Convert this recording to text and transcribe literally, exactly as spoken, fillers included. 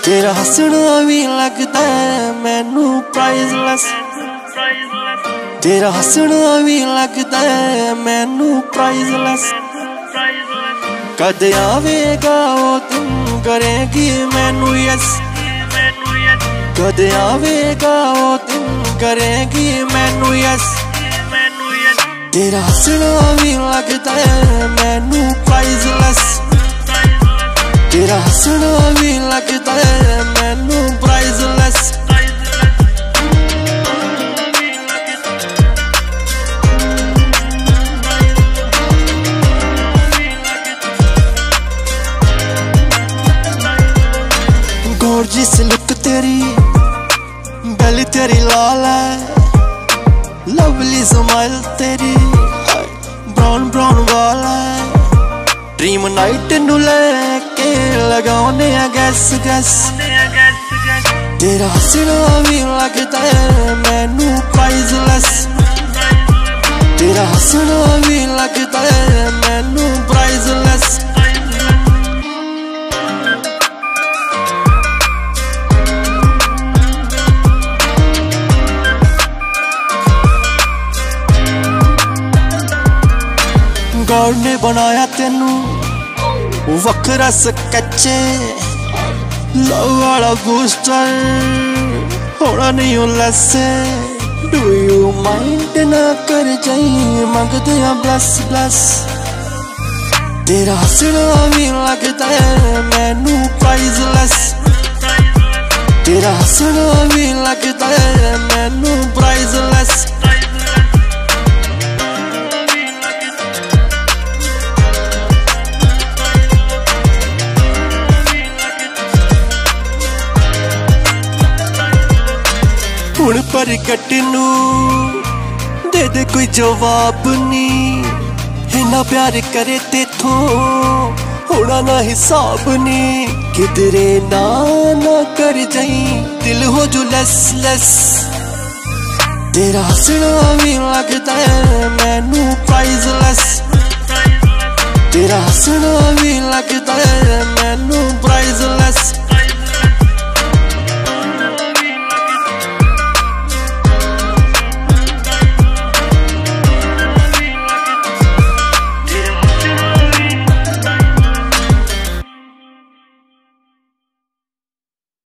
तेरा हसना भी लगता है मैनू प्राइजलैस, तेरा हसना भी लगता है मैनू प्राइजलैस। कद आवेगा वो दिन करेगी मैनू यस, कद आवेगा वो दिन करेगी मैनू यस। तेरा हसना भी लगता है मैनू प्राइजलैस, तेरा हसना भी लगता है मैनू प्राइजलैस। गॉर्जियस लुक तेरी, बेली तेरी लाल है, लवली स्माइल तेरी, ब्राउन ब्राउन वाल है। ड्रीम नाइट नू लेके लगाने गैस गैस, तेरा हसना भी लगता है मैनू प्राइजलैस, तेरा हसना भी लगता है मैनू प्राइजलैस। गॉड ने बनाया तेनू वखरा स्केचे, लव वाला बूस्टर होना नहीं हो लैसे। डू यू माइंड ना कर जाई मंगते हैं ब्लस ब्लस, तेरा हसना भी लगता है मैनू प्राइजलैस, तेरा हसना भी लगता है मैनू प्राइजलैस। हुण पर कटनू दे दे कोई जवाब नी, इन्ना प्यार करे तेथों होना ना हिसाब नी। किधरे ना ना कर जाई दिल हो जो लस लस, तेरा हसना भी लगता है मैनू प्राइजलैस, तेरा हसना भी लगता